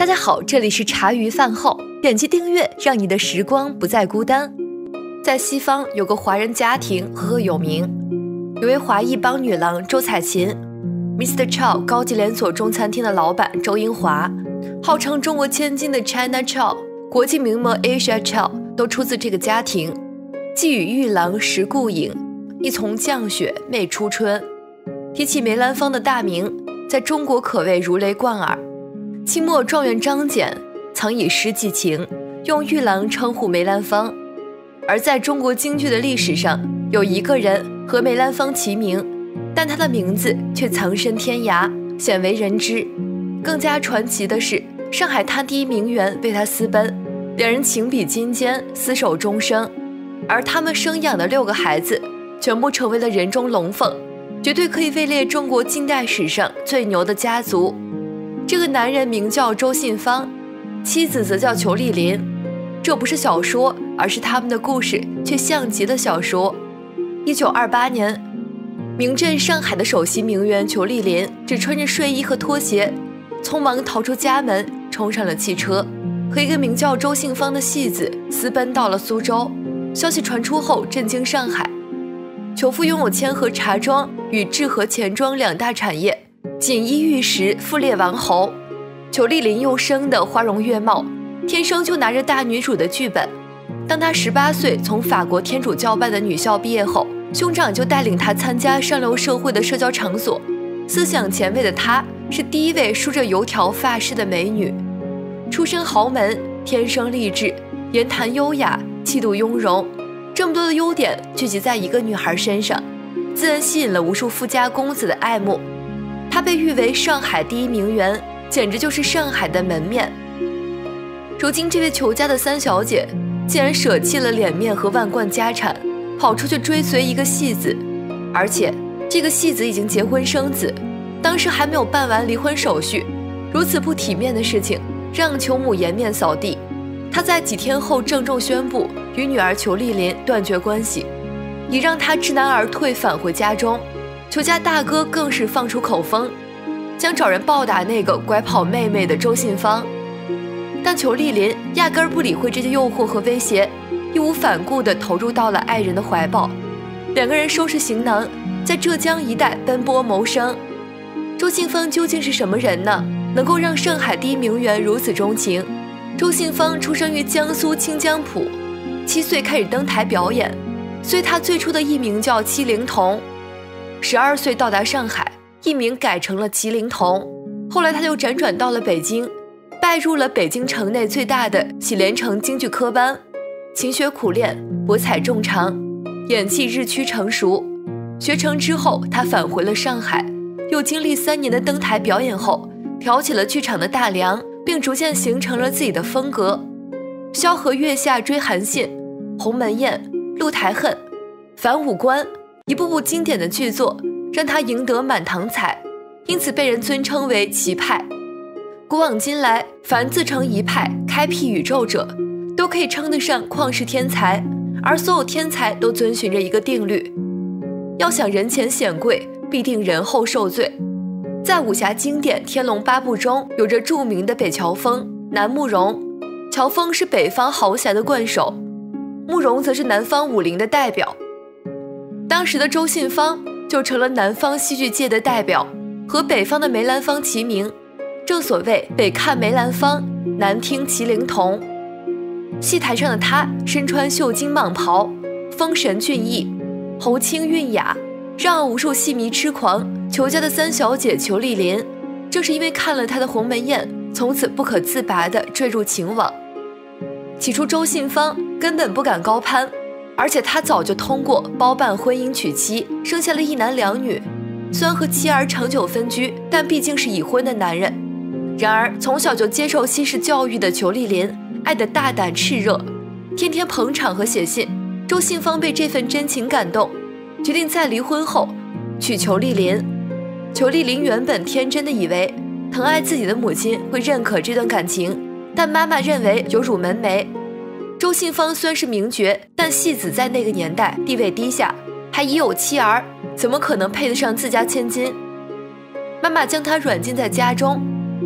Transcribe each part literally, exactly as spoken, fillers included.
家好，这里是茶余饭后，点击订阅，让你的时光不再孤单。在西方有个华人家庭赫赫有名，有位华裔帮女郎周采芹 ，Mister Chow 高级连锁中餐厅的老板周英华，号称中国千金的 China Chow， 国际名模 Asia Chow 都出自这个家庭。寄语玉郎时顾影，一从降雪媚初春。提起梅兰芳的大名，在中国可谓如雷贯耳。清末状元张謇曾以诗寄情，用玉郎称呼梅兰芳。而在中国京剧的历史上，有一个人和梅兰芳齐名，但他的名字却藏身天涯，鲜为人知。更加传奇的是，上海滩第一名媛为他私奔，两人情比金坚，厮守终生。而他们生养的六个孩子，全部成为了人中龙凤，绝对可以位列中国近代史上最牛的家族。这个男人名叫周信芳，妻子则叫裘丽琳。这不是小说，而是他们的故事，却像极了小说。一九二八年，名震上海的首席名媛裘丽琳只穿着睡衣和拖鞋，匆忙逃出家门，冲上了汽车，和一个名叫周信芳的戏子私奔到了苏州。消息传出后，震惊上海。裘夫拥有千和茶庄与治和钱庄两大产业，锦衣玉食，富列王侯。裘丽琳又生得花容月貌，天生就拿着大女主的剧本。当她十八岁从法国天主教办的女校毕业后，兄长就带领她参加上流社会的社交场所。思想前卫的她是第一位梳着油条发饰的美女，出身豪门，天生丽质，言谈优雅，气度雍容。这么多的优点聚集在一个女孩身上，自然吸引了无数富家公子的爱慕。她被誉为上海第一名媛，简直就是上海的门面。如今这位裘家的三小姐竟然舍弃了脸面和万贯家产，跑出去追随一个戏子，而且这个戏子已经结婚生子，当时还没有办完离婚手续。如此不体面的事情让裘母颜面扫地，她在几天后郑重宣布与女儿裘丽琳断绝关系，以让她知难而退，返回家中。裘家大哥更是放出口风，将找人暴打那个拐跑妹妹的周信芳。但裘丽琳压根儿不理会这些诱惑和威胁，义无反顾地投入到了爱人的怀抱。两个人收拾行囊，在浙江一带奔波谋生。周信芳究竟是什么人呢？能够让上海第一名媛如此钟情？周信芳出生于江苏清江浦，七岁开始登台表演，所以她最初的艺名叫戚灵童。十二岁到达上海，艺名改成了麒麟童。后来她就辗转到了北京，拜入了北京城内最大的喜连城京剧科班，勤学苦练，博采众长，演技日趋成熟。学成之后，她返回了上海，又经历三年的登台表演后，挑起了剧场的大梁，并逐渐形成了自己的风格。萧何月下追韩信、鸿门宴、鹿台恨、反五官，一部部经典的剧作让他赢得满堂彩，因此被人尊称为奇派。古往今来，凡自成一派开辟宇宙者，都可以称得上旷世天才，而所有天才都遵循着一个定律：要想人前显贵，必定人后受罪。在武侠经典《天龙八部》中，有着著名的北乔峰、南慕容。乔峰是北方豪侠的冠首，慕容则是南方武林的代表。当时的周信芳就成了南方戏剧界的代表，和北方的梅兰芳齐名。正所谓北看梅兰芳，南听麒麟童。戏台上的她身穿绣金蟒袍，风神俊逸，喉清韵雅，让无数戏迷痴狂。裘家的三小姐裘丽琳，正是因为看了她的鸿门宴，从此不可自拔地坠入情网。起初周信芳根本不敢高攀，而且他早就通过包办婚姻娶妻，生下了一男两女。虽然和妻儿长久分居，但毕竟是已婚的男人。然而从小就接受西式教育的裘丽琳，爱得大胆炽热，天天捧场和写信。周信芳被这份真情感动，决定在离婚后娶裘丽琳。裘丽琳原本天真的以为疼爱自己的母亲会认可这段感情，但妈妈认为有辱门楣。周信芳虽然是名角，但戏子在那个年代地位低下，还已有妻儿，怎么可能配得上自家千金？妈妈将她软禁在家中，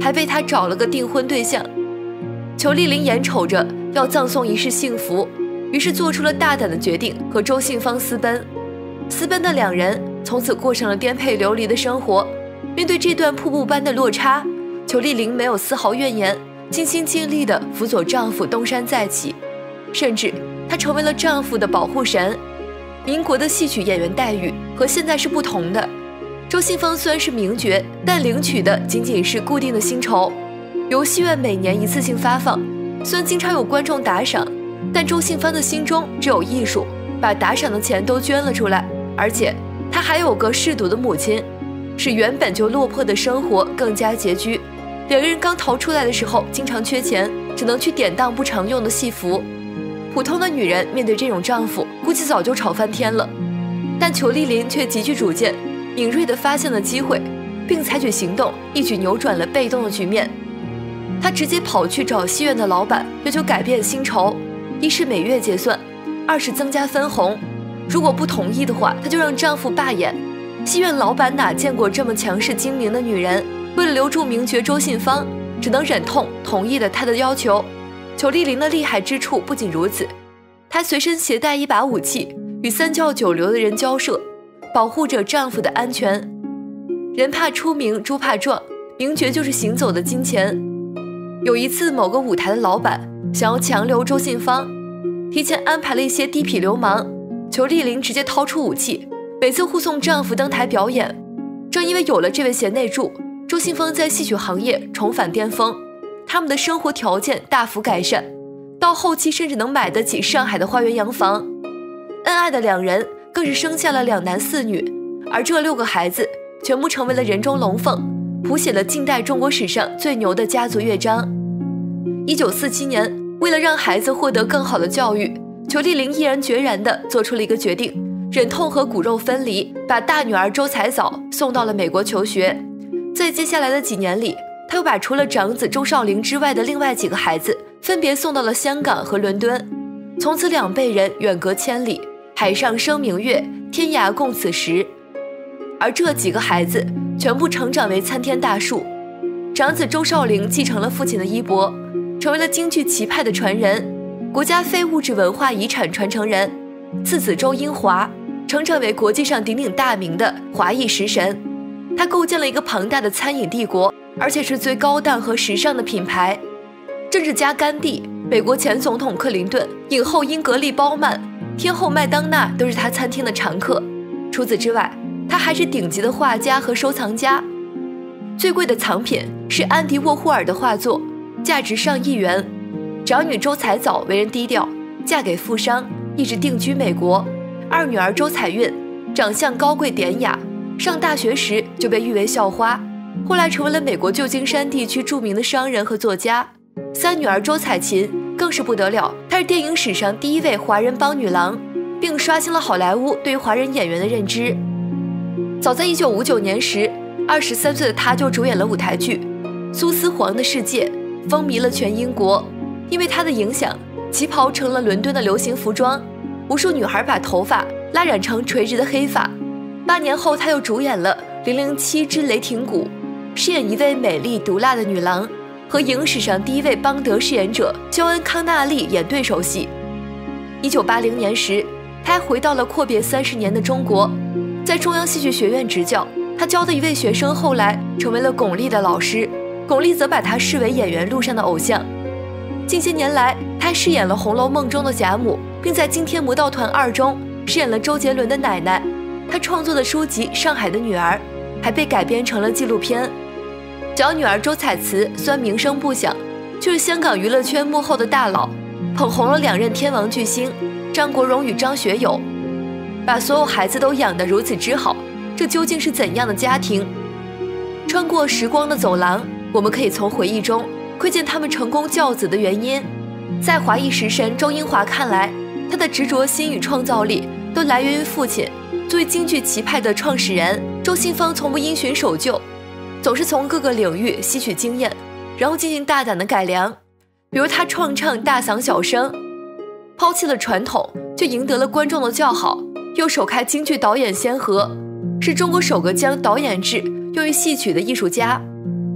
还为他找了个订婚对象。裘丽玲眼瞅着要葬送一世幸福，于是做出了大胆的决定，和周信芳私奔。私奔的两人从此过上了颠沛流离的生活。面对这段瀑布般的落差，裘丽玲没有丝毫怨言，尽心尽力地辅佐丈夫东山再起，甚至她成为了丈夫的保护神。民国的戏曲演员待遇和现在是不同的。周信芳虽然是名角，但领取的仅仅是固定的薪酬，由戏院每年一次性发放。虽然经常有观众打赏，但周信芳的心中只有艺术，把打赏的钱都捐了出来。而且她还有个嗜赌的母亲，使原本就落魄的生活更加拮据。两个人刚逃出来的时候，经常缺钱，只能去典当不常用的戏服。普通的女人面对这种丈夫，估计早就吵翻天了。但裘丽玲却极具主见，敏锐地发现了机会，并采取行动，一举扭转了被动的局面。她直接跑去找戏院的老板，要求改变薪酬，一是每月结算，二是增加分红。如果不同意的话，她就让丈夫罢演。戏院老板哪见过这么强势精明的女人，为了留住名角周信芳，只能忍痛同意了她的要求。裘丽玲的厉害之处不仅如此，她随身携带一把武器，与三教九流的人交涉，保护着丈夫的安全。人怕出名，猪怕壮，名角就是行走的金钱。有一次，某个舞台的老板想要强留周信芳，提前安排了一些地痞流氓，裘丽玲直接掏出武器，每次护送丈夫登台表演。正因为有了这位贤内助，周信芳在戏曲行业重返巅峰，他们的生活条件大幅改善，到后期甚至能买得起上海的花园洋房。恩爱的两人更是生下了两男四女，而这六个孩子全部成为了人中龙凤，谱写了近代中国史上最牛的家族乐章。一九四七年，为了让孩子获得更好的教育，裘丽玲毅然决然地做出了一个决定，忍痛和骨肉分离，把大女儿周彩藻送到了美国求学。在接下来的几年里，她又把除了长子周少玲之外的另外几个孩子分别送到了香港和伦敦。从此两辈人远隔千里，海上生明月，天涯共此时。而这几个孩子全部成长为参天大树。长子周少玲继承了父亲的衣钵，成为了京剧旗派的传人，国家非物质文化遗产传承人。次子周英华成长为国际上鼎鼎大名的华裔食神，他构建了一个庞大的餐饮帝国，而且是最高档和时尚的品牌。政治家甘地、美国前总统克林顿、影后英格丽·褒曼、天后麦当娜都是他餐厅的常客。除此之外，他还是顶级的画家和收藏家。最贵的藏品是安迪沃霍尔的画作，价值上亿元。长女周彩藻为人低调，嫁给富商，一直定居美国。二女儿周彩韵长相高贵典雅，上大学时就被誉为校花，后来成为了美国旧金山地区著名的商人和作家。三女儿周彩琴更是不得了，她是电影史上第一位华人帮女郎，并刷新了好莱坞对于华人演员的认知。早在一九五九年时，二十三岁的她就主演了舞台剧《苏丝黄的世界》，风靡了全英国。因为她的影响，旗袍成了伦敦的流行服装，无数女孩把头发拉染成垂直的黑发。八年后，她又主演了《零零七之雷霆谷》，饰演一位美丽毒辣的女郎，和影史上第一位邦德饰演者肖恩·康纳利演对手戏。一九八零年时，她还回到了阔别三十年的中国，在中央戏剧学院执教。她教的一位学生后来成为了巩俐的老师，巩俐则把她视为演员路上的偶像。近些年来，她饰演了《红楼梦》中的贾母，并在《惊天魔盗团二》中饰演了周杰伦的奶奶。她创作的书籍《上海的女儿》还被改编成了纪录片。小女儿周彩慈虽然名声不响，却是香港娱乐圈幕后的大佬，捧红了两任天王巨星张国荣与张学友，把所有孩子都养得如此之好，这究竟是怎样的家庭？穿过时光的走廊，我们可以从回忆中窥见他们成功教子的原因。在华裔食神周英华看来，他的执着心与创造力都来源于父亲。作为京剧旗派的创始人，周信芳从不因循守旧，总是从各个领域吸取经验，然后进行大胆的改良。比如他创唱大嗓小生，抛弃了传统，却赢得了观众的叫好，又首开京剧导演先河，是中国首个将导演制用于戏曲的艺术家。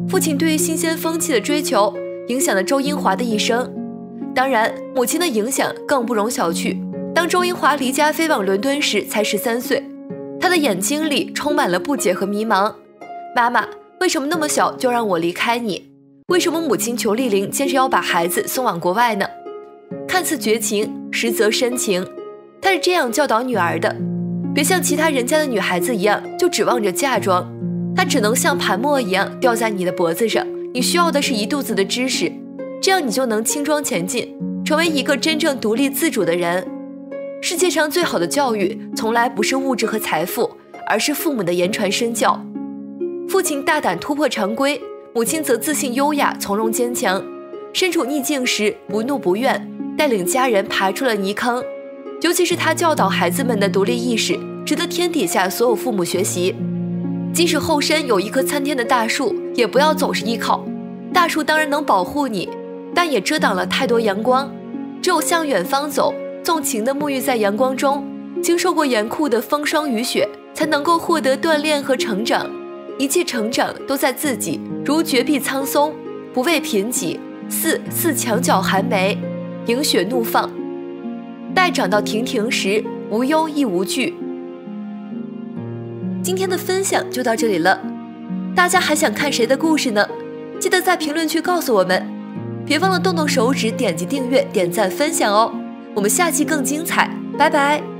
父亲对于新鲜风气的追求影响了周英华的一生，当然，母亲的影响更不容小觑。当周英华离家飞往伦敦时，才十三岁，他的眼睛里充满了不解和迷茫。妈妈，为什么那么小就让我离开你？为什么母亲裘丽玲坚持要把孩子送往国外呢？看似绝情，实则深情。她是这样教导女儿的：别像其他人家的女孩子一样，就指望着嫁妆。她只能像盘墨一样吊在你的脖子上，你需要的是一肚子的知识，这样你就能轻装前进，成为一个真正独立自主的人。世界上最好的教育，从来不是物质和财富，而是父母的言传身教。父亲大胆突破常规，母亲则自信优雅、从容坚强。身处逆境时不怒不怨，带领家人爬出了泥坑。尤其是他教导孩子们的独立意识，值得天底下所有父母学习。即使后身有一棵参天的大树，也不要总是依靠。大树当然能保护你，但也遮挡了太多阳光。只有向远方走，纵情地沐浴在阳光中，经受过严酷的风霜雨雪，才能够获得锻炼和成长。一切成长都在自己，如绝壁苍松，不畏贫瘠，似似墙角寒梅，迎雪怒放。待长到亭亭时，无忧亦无惧。今天的分享就到这里了，大家还想看谁的故事呢？记得在评论区告诉我们，别忘了动动手指点击订阅、点赞、分享哦。我们下期更精彩，拜拜。